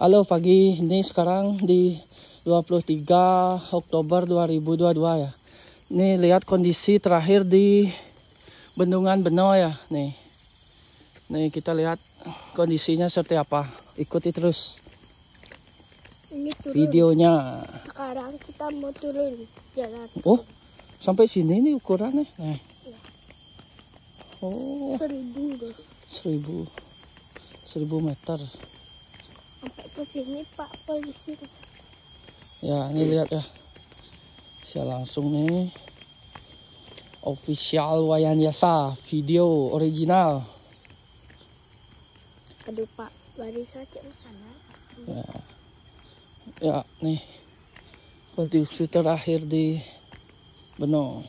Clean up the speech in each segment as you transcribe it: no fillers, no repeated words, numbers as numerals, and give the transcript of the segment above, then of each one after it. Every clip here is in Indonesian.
Halo pagi, ini sekarang di 23 Oktober 2022 ya. Ini lihat kondisi terakhir di Bendungan Beno ya. Nih kita lihat kondisinya seperti apa. Ikuti terus ini turun videonya. Sekarang kita mau turun jalan. Oh, sampai sini nih ukurannya. Nah. Ya. Oh, 1000 deh. 1000 meter. Sampai ke sini Pak Polisi. Ya, ini lihat ya. Saya langsung nih. Official Wayan Yasa video original. Aduh Pak, lari saja ke sana. Ya, nih. Kondisi terakhir di Beno.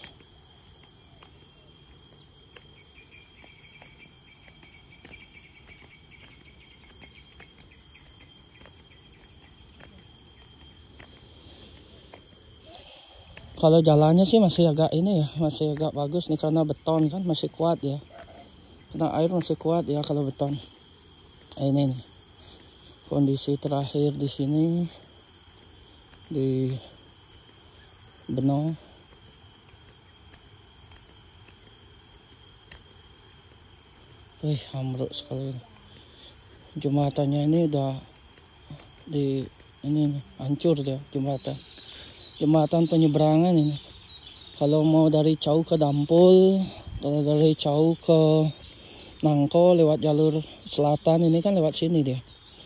Kalau jalannya sih masih agak ini ya, masih agak bagus nih karena beton kan masih kuat ya. Karena air masih kuat ya kalau beton. Ini nih. Kondisi terakhir di sini di Beno. Ambruk sekali. Jembatannya ini udah di ini nih, hancur dia jembatan penyeberangan ini. Kalau mau dari Cau ke Dampul, kalau dari Cau ke Nangko lewat jalur selatan ini kan lewat sini dia.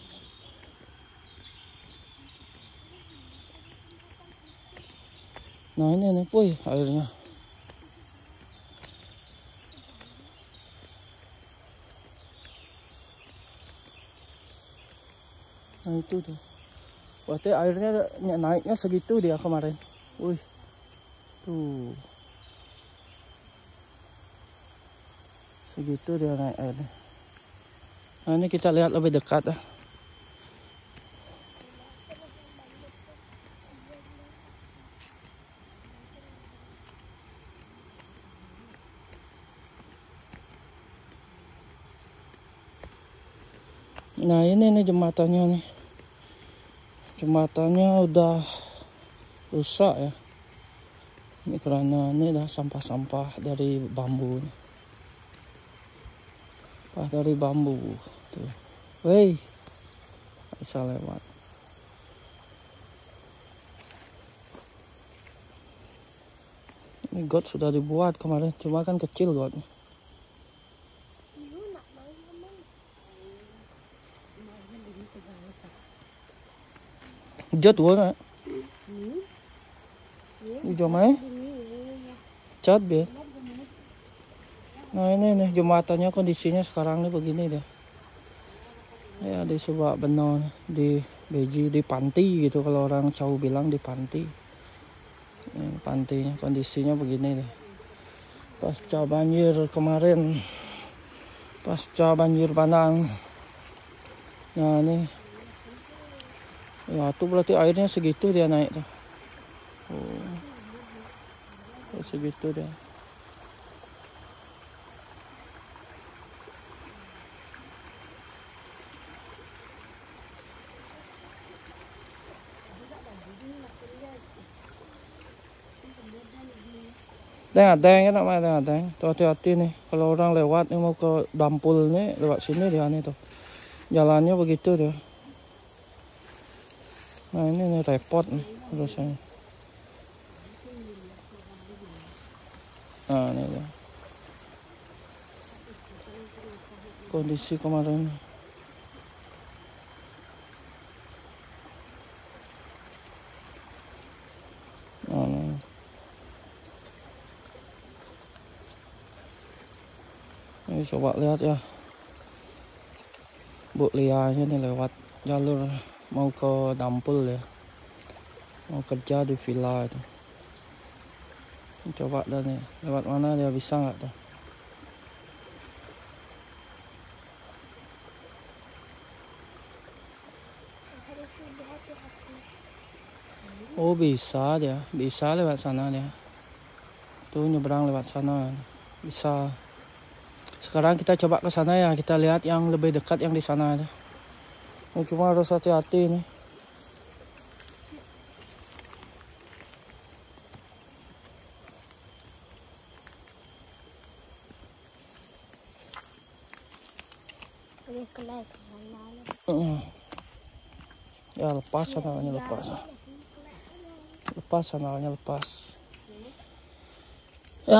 Nah ini nih puy airnya. Nah itu tuh. Berarti airnya naiknya segitu dia kemarin. Wih. Tuh. Segitu dia naik airnya. Nah ini kita lihat lebih dekat ya. Nah ini nih jembatannya nih. Jembatannya udah rusak ya. Ini karena ini dah sampah-sampah dari bambu. Sampah dari bambu. Tuh. Wey. Bisa lewat. Ini got sudah dibuat kemarin, cuma kan kecil gotnya. Jod wala. Hijau mai. Cat biar. Nah ini nih jembatannya kondisinya sekarang nih begini deh. Ya di Subak Beno, di Beji, di Panti gitu kalau orang Cau bilang di Panti. Ini pantinya kondisinya begini deh. Pasca banjir kemarin, pasca banjir bandang. Nah ini. Ya tuh berarti airnya segitu dia naik tuh. Oh, segitu dia. Ada kan namanya ada. Tuh hati-hati nih kalau orang lewat nih mau ke Dampul nih lewat sini dia nih tuh. Jalannya begitu dia. Nah ini nih repot nih terusnya. Nah ini dia. Kondisi kemarin. Nah. Ini coba lihat ya. Bu Lianya nih lewat jalur mau ke Dampul ya. Mau kerja di villa itu. Coba dah nih lewat mana dia bisa nggak tuh? Oh bisa dia, bisa lewat sana dia. Tuh nyebrang lewat sana, bisa. Sekarang kita coba ke sana ya, kita lihat yang lebih dekat yang di sana. Cuma harus hati-hati nih. Ini kelas mana? Ya lepas analnya lepas. Lepas analnya lepas. Ya.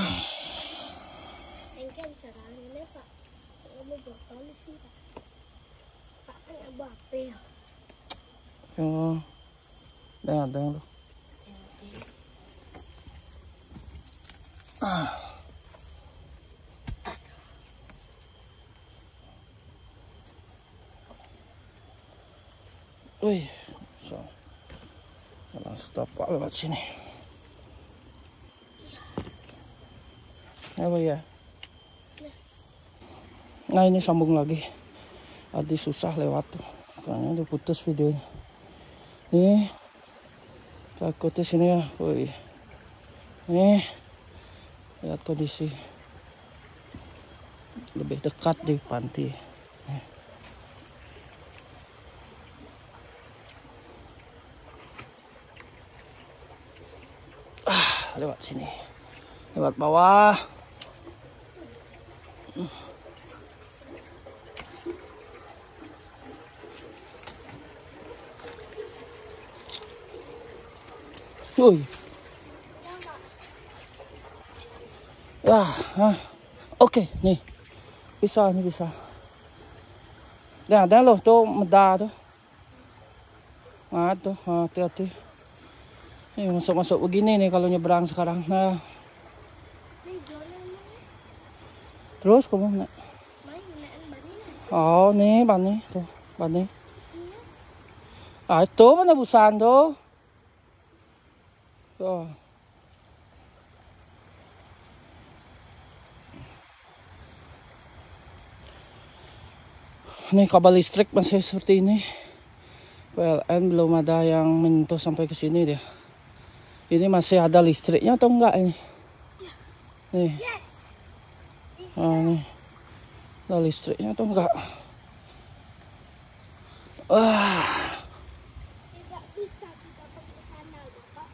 Engkau cara ini Pak. Kamu berkali sih Pak. Pak kan apa ya? Ya, ada yang loh. Wih, so, jalan setapak lewat sini. Apa ya? Nah ini sambung lagi. Tadi susah lewat tuh, karena udah putus videonya. Nih, takutnya sini ya. Wih, nih, lihat kondisi lebih dekat di pantai. Lewat sini, lewat bawah. Woi, oke, nih bisa, nih bisa. Nah, ada loh tuh meda tuh. Nah tuh, hati-hati. Nih masuk begini nih kalau nyebrang sekarang. Nah, terus kamu nak? Oh nih bani tuh, bani. Itu mana busan tuh? Tuh. Nih kabel listrik masih seperti ini. PLN belum ada yang menyentuh sampai ke sini dia. Ini masih ada listriknya atau enggak ini? Nih. Yes. Nih. Ada listriknya atau enggak? Tidak bisa kita pergi ke sana, Bapak.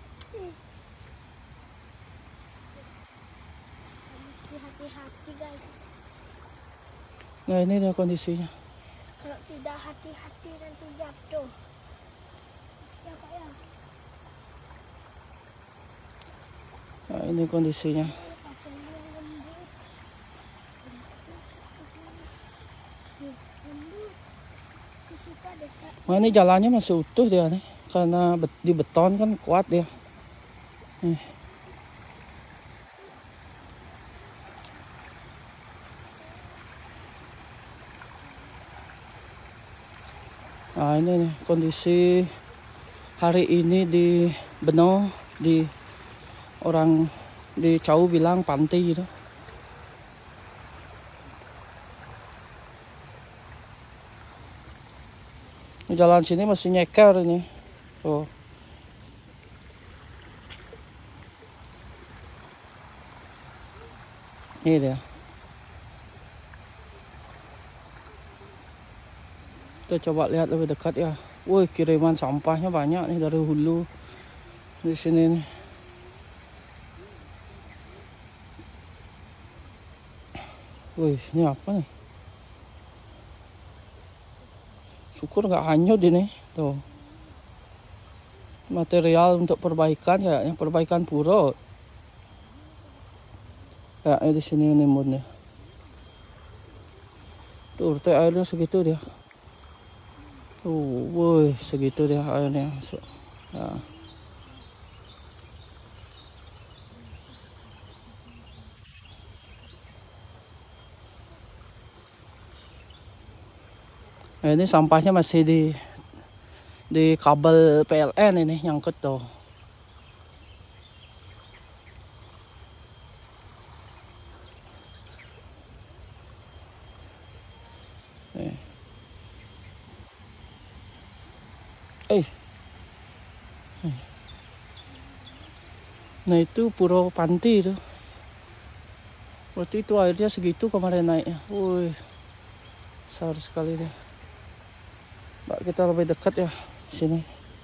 Mesti hati-hati, guys. Nah ini dia kondisinya. Kalau tidak hati-hati nanti jatuh. Ya Pak ya. Nah ini kondisinya. Nah ini jalannya masih utuh dia nih, karena di beton kan kuat dia. Nih. Nah ini nih kondisi hari ini di Beno, di orang di Cau bilang pantai gitu. Jalan sini masih nyeker ini. Tuh. Ini dia. Kita coba lihat lebih dekat ya. Wih, kiriman sampahnya banyak nih dari hulu. Di sini nih. Wih, ini apa nih? Syukur nggak hanyut ini. Tuh. Material untuk perbaikan kayaknya, perbaikan pura. Kayaknya di sini nimbunnya. Tuh, airnya segitu dia. Woi, segitu dia airnya masuk. Nah. Nah, ini sampahnya masih di kabel PLN ini nyangkut tuh. Nah itu Puro Panti itu. Berarti itu airnya segitu kemarin naiknya. Wih, besar sekali deh. Mbak, kita lebih dekat ya sini.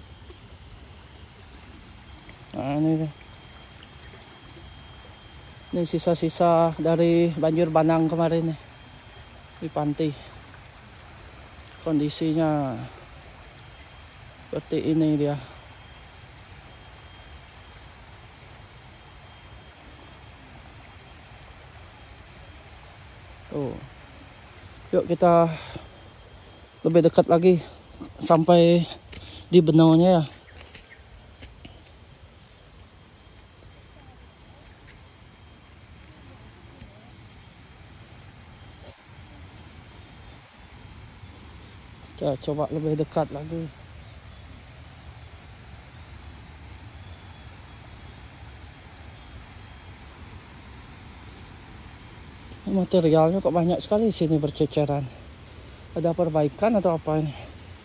Nah ini nih. Ini sisa-sisa dari banjir bandang kemarin nih di pantai. Kondisinya seperti ini dia. Tuh. Yuk kita lebih dekat lagi sampai di benaunya ya. Kita coba lebih dekat lagi. Materialnya kok banyak sekali di sini berceceran. Ada perbaikan atau apa ini?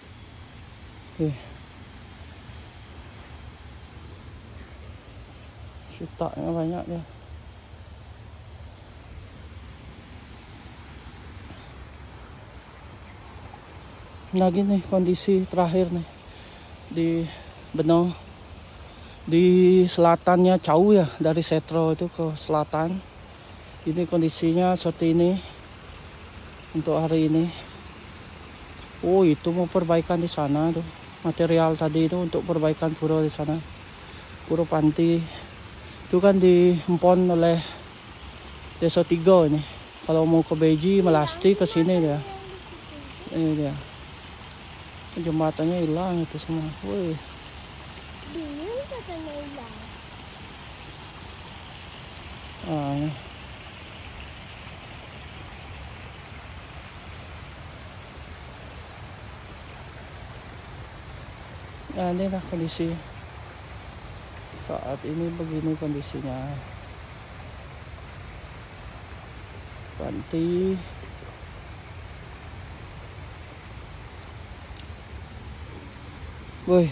Sitaknya banyak ya. Nah gini kondisi terakhir nih di Benau. Di selatannya jauh ya, dari Setro itu ke selatan. Ini kondisinya seperti ini untuk hari ini. Oh itu mau perbaikan di sana tuh. Material tadi itu untuk perbaikan pura di sana. Pura Panti. Itu kan diempon oleh Desa Tiga ini. Kalau mau ke Beji, Melasti ke sini dia. Ini dia. Jembatannya hilang itu semua. Woi. Dulu katanya hilang. Ini. Nah inilah kondisi saat ini, begini kondisinya Panti. Woi.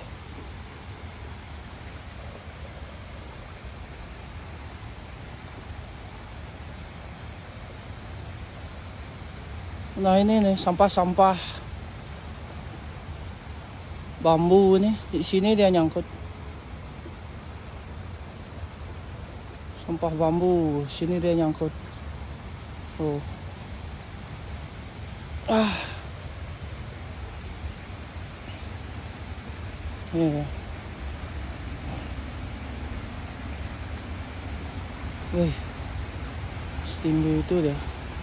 Nah ini nih sampah-sampah bambu nih, di sini dia nyangkut. Sampah bambu, sini dia nyangkut. Tuh. Ini ya. Wih, setinggi itu dia.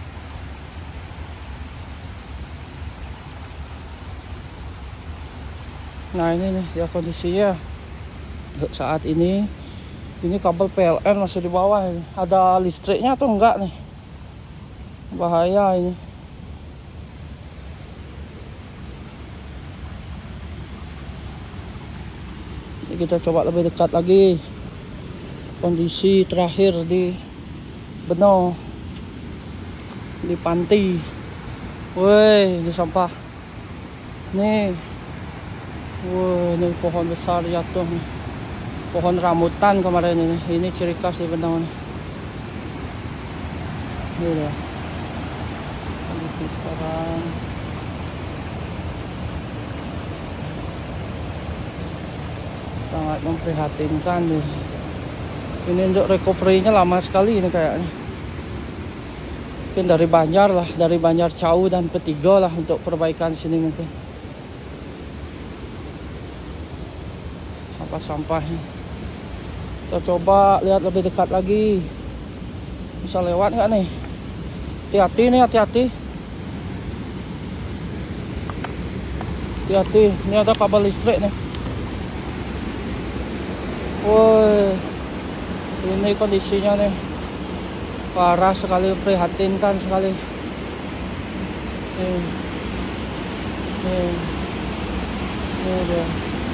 Nah ini nih ya kondisinya saat ini. Ini kabel PLN masih di bawah ini. Ada listriknya atau enggak nih? Bahaya ini. Ini kita coba lebih dekat lagi. Kondisi terakhir di Benau, di Panti. Woi, ini sampah. Nih. Wah, ini pohon besar jatuh nih. Pohon rambutan kemarin ini. Ini ciri khas di Benau nih. Ini dia. Kondisi sekarang. Sangat memprihatinkan nih. Ini untuk recovery-nya lama sekali ini kayaknya. Mungkin dari Banjar lah, dari Banjar jauh dan Petiga lah untuk perbaikan sini mungkin. Sampah-sampahnya. Kita coba lihat lebih dekat lagi. Bisa lewat nggak nih? Hati-hati nih, hati-hati. Hati-hati, ini ada kabel listrik nih. Woi, ini kondisinya nih parah sekali, prihatinkan sekali. Ini dia.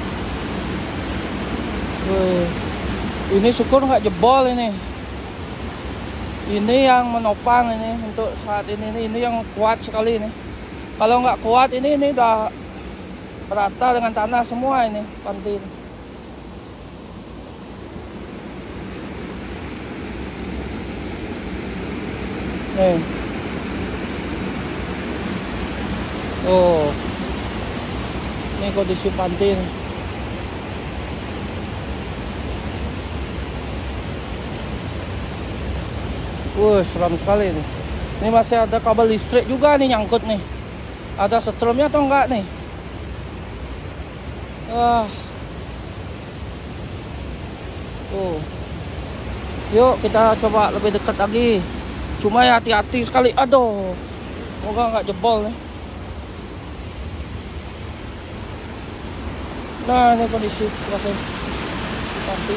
Wih, ini syukur nggak jebol ini. Ini yang menopang ini untuk saat ini yang kuat sekali ini. Kalau nggak kuat ini udah rata dengan tanah semua ini panti. Nih. Oh. Ini kondisi pantai nih. Seram sekali nih. Ini masih ada kabel listrik juga nih nyangkut nih. Ada setrumnya atau enggak nih? Tuh. Yuk kita coba lebih dekat lagi. Cuma ya hati-hati sekali. Aduh. Semoga nggak jebol nih. Nah, ini kondisi terakhir pantai.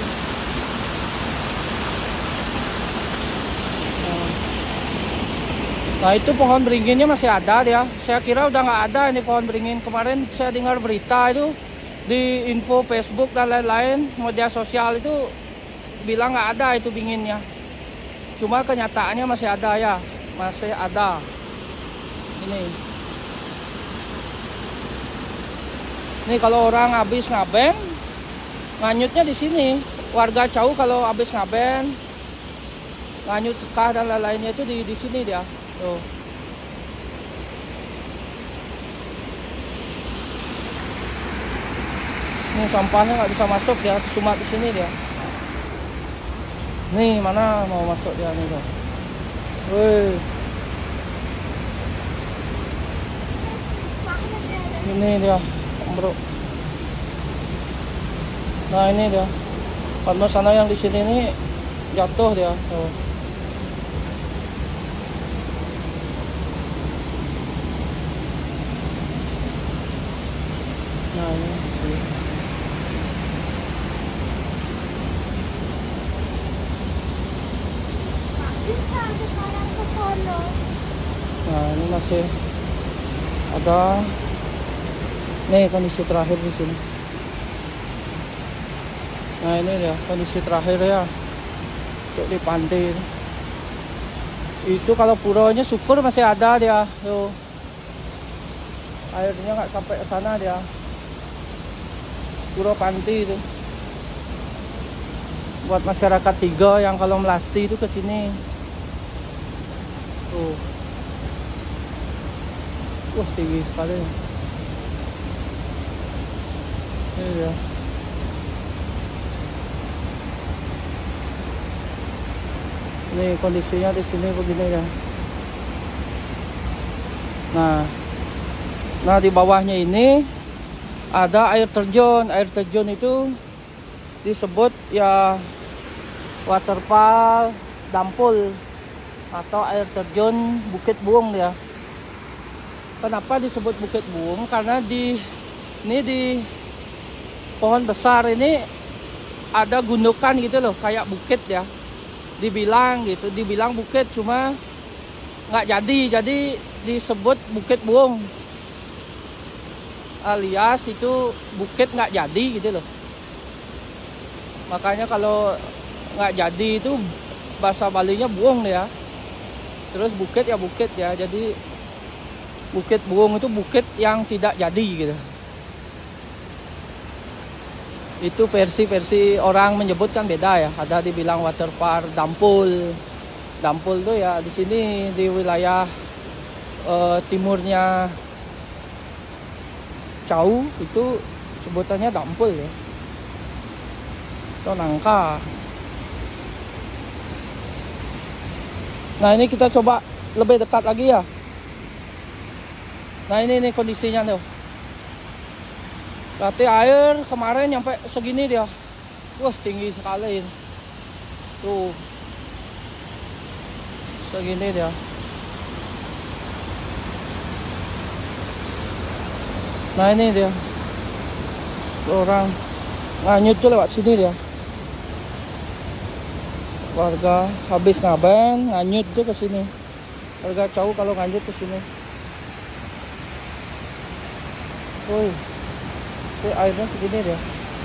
Nah, itu pohon beringinnya masih ada dia. Saya kira udah nggak ada ini pohon beringin. Kemarin saya dengar berita itu di info Facebook dan lain-lain media sosial itu bilang nggak ada itu benginnya. Cuma kenyataannya masih ada ya, masih ada. Ini kalau orang habis ngaben, nganyutnya di sini. Warga Cau kalau habis ngaben, nganyut sekah dan lain-lainnya itu di sini dia. Tuh. Ini sampahnya nggak bisa masuk ya, cuma di sini dia. Nih mana mau masuk dia nih tuh. Woi. Ini dia, bro. Nah ini dia. Karena sana yang di sini nih jatuh dia. Tuh. Nah ini. Nah ini masih ada. Nih kondisi terakhir di sini. Nah ini dia kondisi terakhir ya untuk di pantai. Itu kalau puronya syukur masih ada dia. Tuh. Airnya nggak sampai ke sana dia. Puro pantai itu. Buat masyarakat 3 yang kalau melasti itu ke sini. Tuh. Tinggi sekali. Ini dia. Ini kondisinya di sini begini ya. Nah di bawahnya ini ada air terjun. Air terjun itu disebut ya waterfall Dampul atau air terjun Bukit Buung dia. Kenapa disebut Bukit Buung? Karena di pohon besar ini ada gundukan gitu loh, kayak bukit ya. Dibilang bukit, cuma nggak jadi disebut Bukit Buung, alias itu bukit nggak jadi gitu loh. Makanya kalau nggak jadi itu bahasa Balinya buung ya. Terus bukit ya, jadi Bukit Buung itu bukit yang tidak jadi gitu. Itu versi orang menyebutkan beda ya. Ada dibilang waterpark Dampul. Dampul tuh ya di sini di wilayah timurnya Cau itu sebutannya Dampul ya. Itu nangka. Nah ini kita coba lebih dekat lagi ya. Nah ini kondisinya tuh. Berarti air kemarin nyampe segini dia. Tinggi sekali ini. Tuh. Segini dia. Nah ini dia. Orang nganyut tuh lewat sini dia. Warga habis ngaben, nganyut tuh ke sini. Warga Cau kalau nganyut ke sini. Woi. Airnya segini dia.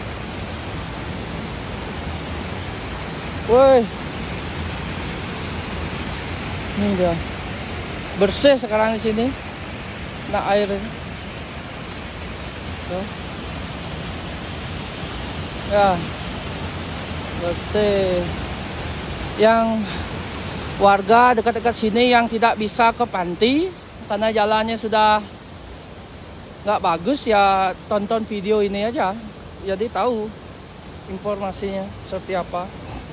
Woi. Ini dia. Bersih sekarang di sini. Nah air ini. Tuh. Ya. Bersih. Yang warga dekat-dekat sini yang tidak bisa ke pantai karena jalannya sudah nggak bagus ya tonton video ini aja, jadi tahu informasinya seperti apa.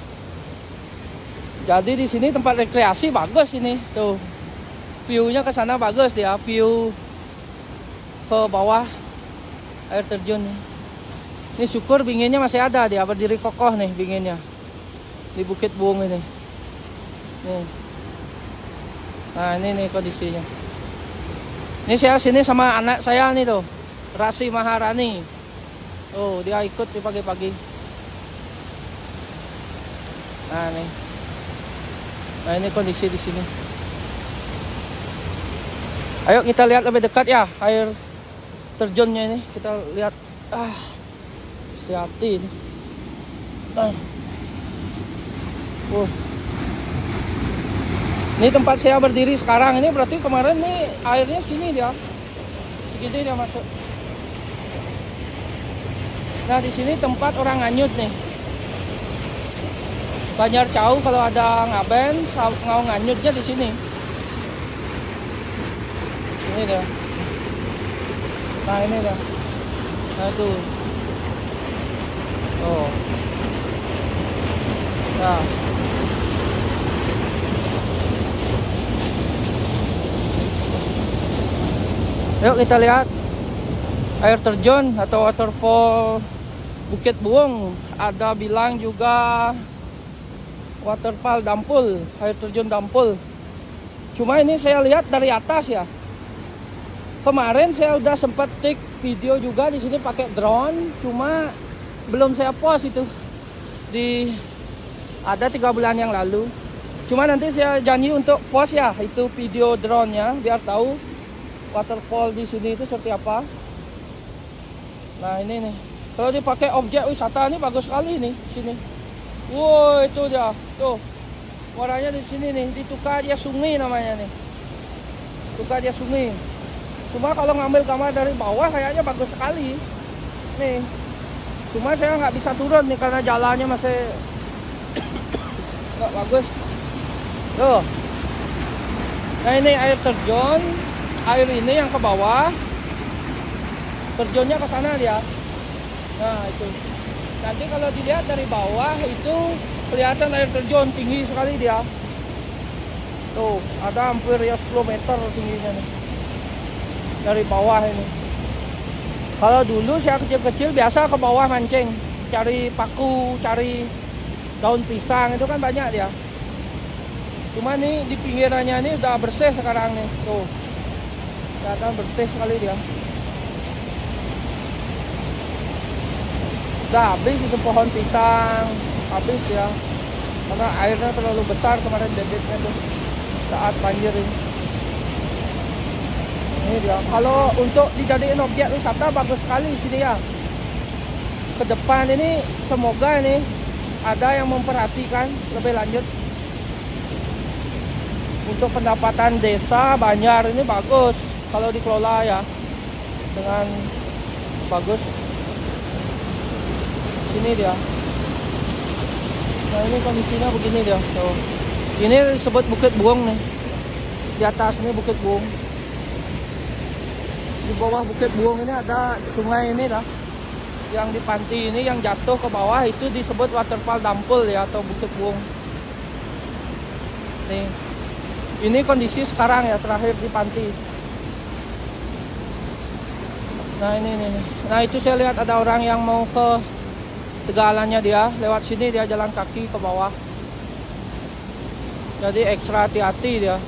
Jadi di sini tempat rekreasi bagus ini tuh, view-nya ke sana bagus dia, view ke bawah air terjun nih. Ini syukur binginnya masih ada, dia berdiri kokoh nih binginnya di Bukit Buung ini. Nih. Nah ini nih kondisinya. Ini saya sini sama anak saya nih tuh, Rasi Maharani. Oh dia ikut di pagi-pagi. Nah nih. Nah ini kondisi di sini. Ayo kita lihat lebih dekat ya air terjunnya ini. Kita lihat. Hati-hati ini. Ini tempat saya berdiri sekarang ini, berarti kemarin nih airnya sini dia. Segini dia masuk. Nah di sini tempat orang nganyut nih. Banjar Cau kalau ada ngaben, mau nganyutnya di sini. Ini dia. Nah ini dia. Nah itu. Oh. Nah. Yuk kita lihat air terjun atau waterfall Bukit Buung. Ada bilang juga waterfall Dampul, air terjun Dampul. Cuma ini saya lihat dari atas ya. Kemarin saya udah sempat take video juga di sini pakai drone, cuma belum saya post itu. Ada 3 bulan yang lalu. Cuma nanti saya janji untuk post ya itu video drone-nya biar tahu waterfall di sini itu seperti apa. Nah ini nih, kalau dipakai objek wisata ini bagus sekali nih sini. Wow itu dia, tuh warnanya di sini nih, di Tukadia Sungai namanya nih, Tukadia Sungai. Cuma kalau ngambil gambar dari bawah kayaknya bagus sekali nih. Cuma saya nggak bisa turun nih karena jalannya masih nggak bagus. Tuh, nah ini air terjun. Air ini yang ke bawah, terjunnya ke sana dia. Nah itu. Nanti kalau dilihat dari bawah itu kelihatan air terjun tinggi sekali dia. Tuh, ada hampir ya 10 meter tingginya nih. Dari bawah ini. Kalau dulu saya kecil-kecil biasa ke bawah mancing, cari paku, cari daun pisang, itu kan banyak dia. Cuma nih di pinggirannya ini udah bersih sekarang nih. Tuh. Kelihatan bersih sekali dia. Udah habis itu pohon pisang, habis dia. Karena airnya terlalu besar kemarin debitnya tuh saat banjir ini. Ini dia. Kalau untuk dijadiin objek wisata bagus sekali di sini ya. Ke depan ini semoga ini ada yang memperhatikan lebih lanjut. Untuk pendapatan desa Banjar ini bagus. Kalau dikelola ya dengan bagus. Sini dia. Nah ini kondisinya begini dia. Tuh. Ini disebut Bukit Buung nih. Di atas ini Bukit Buung. Di bawah Bukit Buung ini ada sungai ini dah. Yang di panti ini yang jatuh ke bawah itu disebut waterfall Dampul ya atau Bukit Buung. Nih. Ini kondisi sekarang ya terakhir di panti. Nah ini. Nah itu saya lihat ada orang yang mau ke Tegalannya dia. Lewat sini dia jalan kaki ke bawah. Jadi ekstra hati-hati dia.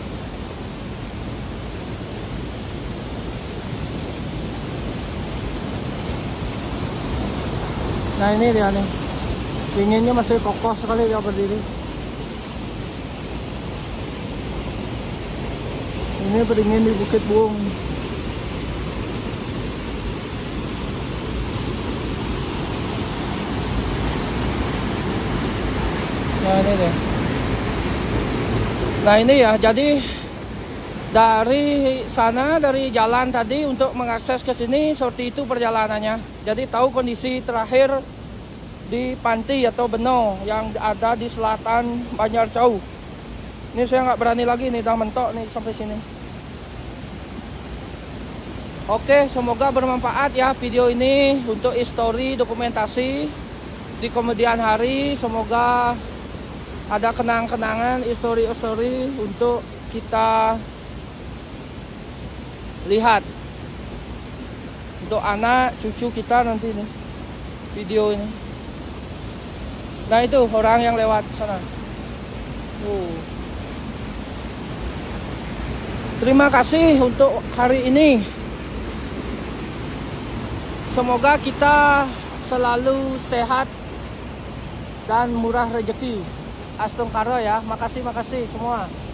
Nah ini dia nih. Dinginnya masih kokoh sekali dia berdiri. Ini berdingin di Bukit Buung. Nah ini deh. Nah ini ya, jadi dari sana, dari jalan tadi untuk mengakses ke sini seperti itu perjalanannya. Jadi tahu kondisi terakhir di panti atau beno yang ada di selatan Banjar Cau. Ini saya nggak berani lagi nih, udah mentok nih sampai sini. Oke, semoga bermanfaat ya video ini untuk histori dokumentasi di kemudian hari. Semoga ada kenang-kenangan, histori-histori untuk kita lihat untuk anak cucu kita nanti nih video ini. Nah itu orang yang lewat sana. Terima kasih untuk hari ini. Semoga kita selalu sehat dan murah rezeki. Astungkaro ya. Makasih semua.